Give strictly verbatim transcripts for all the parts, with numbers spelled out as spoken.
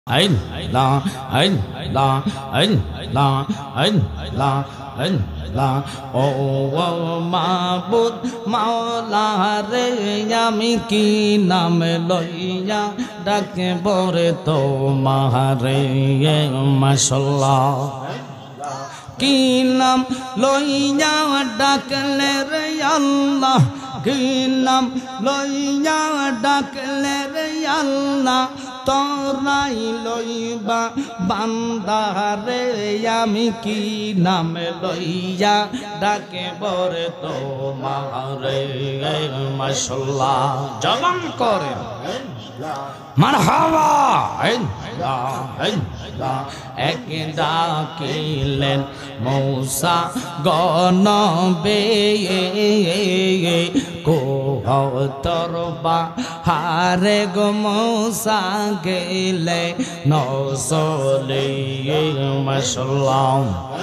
Ain la ain la ain la ain la ain la ও মাবুদ মাওলা রে আমি কি নাম লইয়া ডাকব রে তোমারে মাশাআল্লাহ কি নাম লইয়া ডাকলে রে আল্লাহ কি নাম লইয়া ডাকলে রে আল্লাহ তোরাই লইবা বান্দারে আমি কি নাম লইয়া ডাকে বরে তোমারে মাশাআল্লাহ জবান করে মারহাবা এক ডাকিলেন মূসা গনবে কোহতর বাহারে গো মূসা গেলে নসলে মাশাআল্লাহ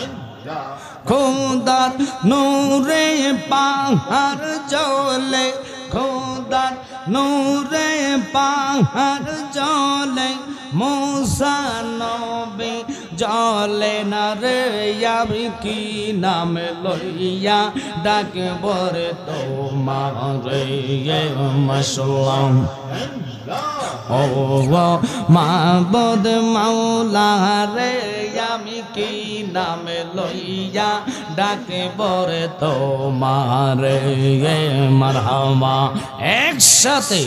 খোদার নূরে পাহাড় জ্বলে খোদার নূরে পাহাড় জ্বলে মূসা নবী জ্বলে না রে আমি কি নাম লইয়া ডাকব রে তোমারে মাশাআল্লাহ ও মাবুদ মাওলা রে আমি কি নাম লইয়া ডাকব রে তোমারে মারহাবা একসাথে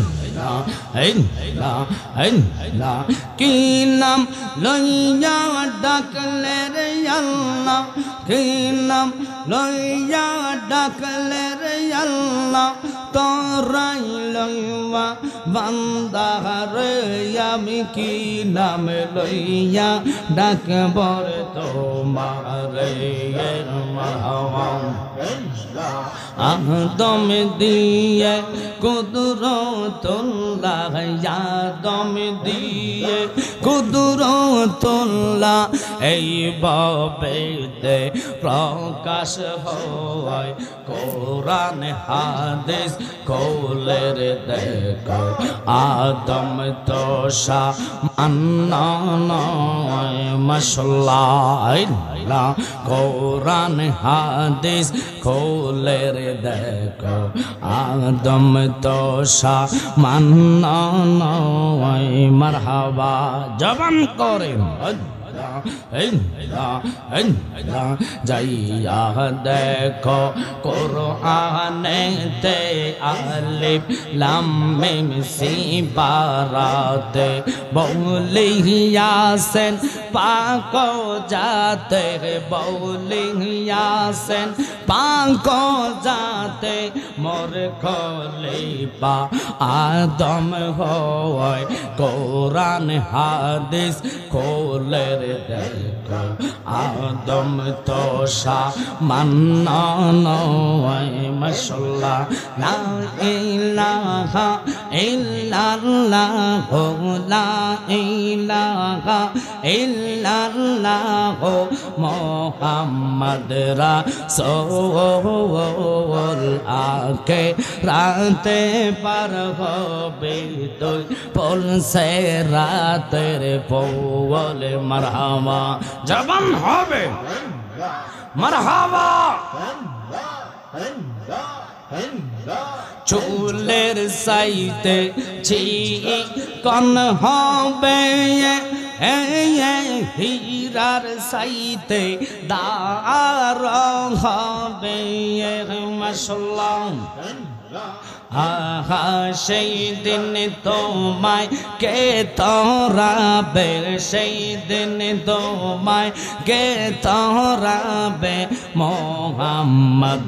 কি নাম লইয়া ডাকলে রে আল্লাহ কি নাম লইয়া ডাকলে রে আল্লাহ তোরাই লইবা বান্দা রে আমি কি নাম লইয়া ডাকব রে তোমারে মারহাবা আদম দিয়ে কুদরতুল্লাহ আদম দিয়ে কুদরতুল্লাহ এই ভাবেতে প্রকাশ হয় কোরআন হাদিস কোলের দেখো আদম তো সামান্য মাশাআল্লাহ কোরআন হাদিস কোলের দেখো আদম তো সামান্য মারহাবা জবান করেন যাইয়া দেখো কোরআনেতে আলিফ লাম মিম সিবারাতে বৌলিয়াসেন পাক যাতে বৌলিয়াসেন পাক যাতে মোর খলিফা আদম হয় কোরআন হাদিস কোলের দেখো আদম তো সামান্য মাশাআল্লাহ লা ইলাহা ইল্লাল্লাহ লা ইলাহা ইল্লাল্লাহ মুহাম্মদ রাসূল আকে রাতে পার হবে তুই পলসে রাতের পৌল মারহাবা জবান হবে মারহাবা চুলের সাইতে চিকন হবে হীরার সাইতে দার হবে মাশাআল্লাহ আহা সেই দিন তোমায় কে তোরাবে সেই দিন তোমায় কে তোরাবে মোহাম্মদ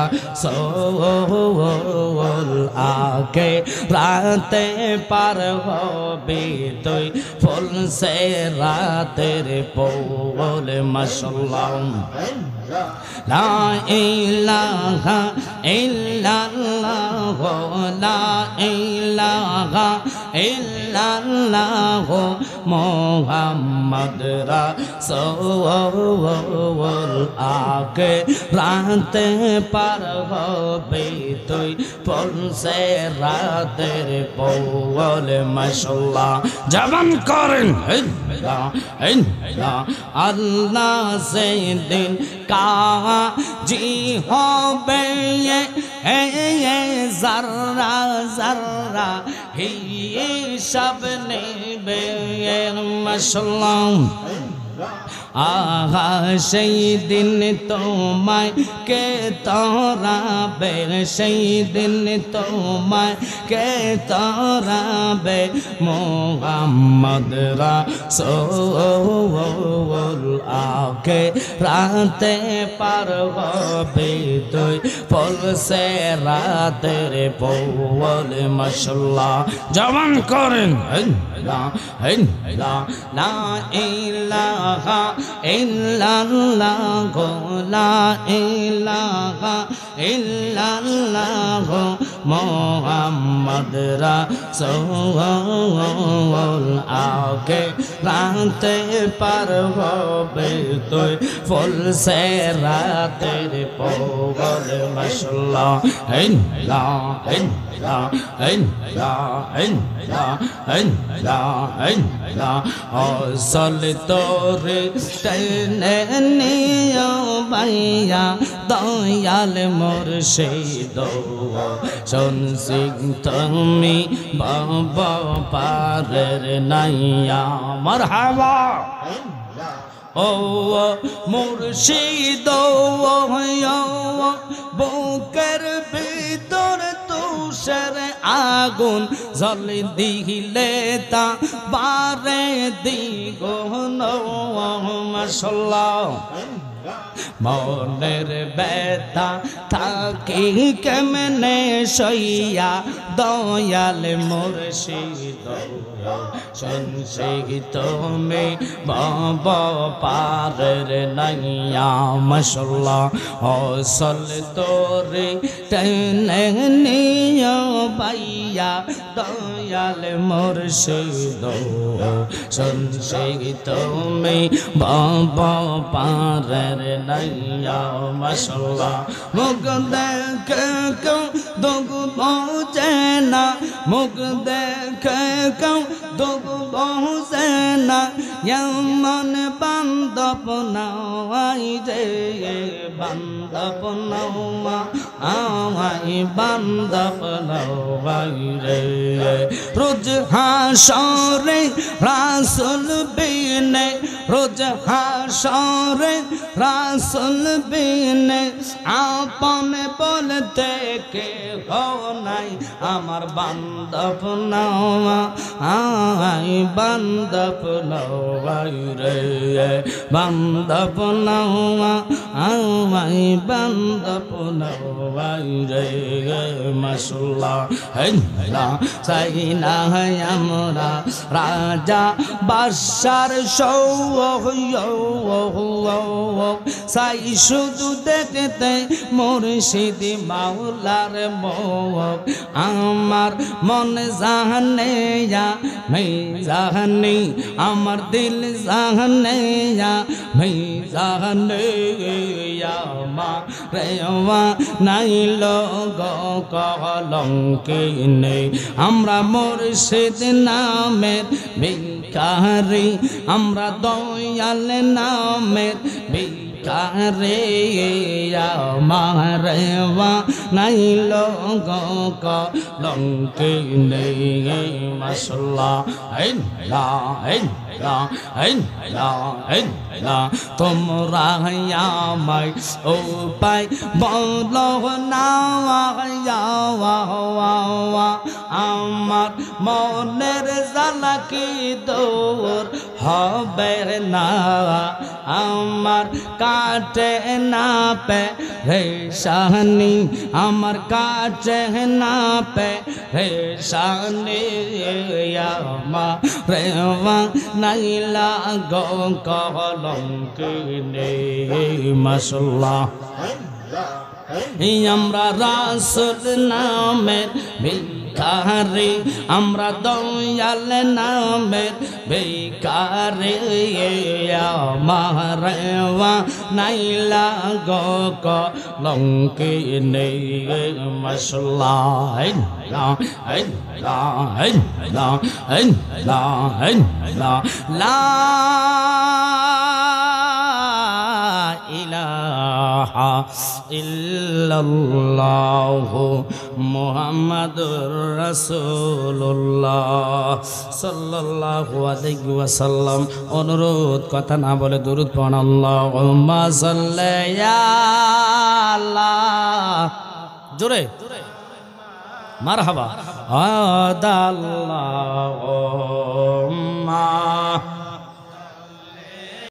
রাসূল আকে রাতে পার হবে তুই ফুল সে রাতের পৌল মাশাআল্লাহ লা ইলাহা ইল্লাল্লাহ লা ইলাহা ইল্লাল্লাহ ইল্লাল্লাহ মুহাম্মদ রাসূল আগে রাতে পার হবে তুই পৌঁছে রাতের পৌল মাশাআল্লাহ জবান করেন আল্লাহ সে দিন কাজি হবে জর্রা জর্রা হিসাব নেবে মাশাআল্লাহ আহা সেই দিন তোমায় কে তরাবে সেই দিন তোমায় কে তরাবে মুহাম্মদ রাসূল আগে রাতে পার হবে তুই পলসে রাতের পৌল মাশাআল্লাহ জবান করেন লা ইলাহা ইল্লাল্লাহ লা ইলাহা ইল্লাল্লাহ মুহাম্মদ রাসূল আগে রাতে পার হবে তুই ফুলসে রাতের পৌল মাশাআল্লাহ লা ইলাহা ইল্লাল্লাহ আসল তোরে টেনে নিও ভাইয়া দয়াল মুর্শিদ শুনছি তুমি বাবা পারের নাইয়া মারহাবা ও মুর্শিদ বুকের ভিতর তুষার আগুন জ্বলে দিলে তা বারে দ্বিগুণ মাশাআল্লাহ মনের ব্যথা থাকি কেমনে সইয়া দয়াল মুর্শিদ শুনছি তুমি বাবা পারের নাইয়া মাশাআল্লাহ আসল তোরে টেনে নিও ভাইয়া দয়াল মুর্শিদ শুনছি তুমি বাবা পারের নাইয়া মাশাআল্লাহ মুখ দেখে কেউ দুঃখ পৌঁছে না মুখ দেখে কেউ দুঃখ পৌঁছে না এমন বান্ধব নাই রে বান্ধব নওয়া আমায় বান্ধব নওয়াই রে রোজ হাসরে রাসূল বিনে রোজ হাসরে রাসূল বিনে আপন বলতে কে হো নাই আমার বান্ধব নওয়া আই বান্ধব নওয়াই রে বান্ধব নওয়া আই বান্ধব নওয়াই রে মাশাআল্লাহ হেলা সাইনা আমরা রাজা বাদশার শৌ সাই শুধু দেখতে মুর্শিদ মাওলার মুখ আমার মন জানে मैं জানি আমার দিল জানে मैं জানে মা রেওয়া নাই লোগ কলঙ্কিনী আমরা মুর্শিদ নামের ভিখারি আমরা দয়াল নামের ভিখারি আমারেওয়া নাই লোগ কলঙ্কিনী মাশাআল্লাহ লা লা লা লা তোমরা আমায় উপায় বলো না আমার মনের জ্বালা কি দূর হবে না আমার কাটে না পে রেশানি আমার কাটে না পে রেশানি আমা রেওয়া নাইলা গো কলঙ্কিনী মাশাআল্লাহ আমরা রাসূল নামের ভিখারি আমরা দয়াল নামের ভিখারি আমার নাইলা গো কলঙ্কি নেই মশলাই লা লা লা লা লা লা ইলাহা ইল্লাল্লাহু মুহাম্মাদুর রাসূলুল্লাহ সাল্লাল্লাহু আলাইহি ওয়াসাল্লাম। অনুরোধ কথা না বলে দুরূদ পড়ুন। আল্লাহুম্মা সাল্লি আল্লাহ জোরে মারহাবা আদাল্লাহুম্মা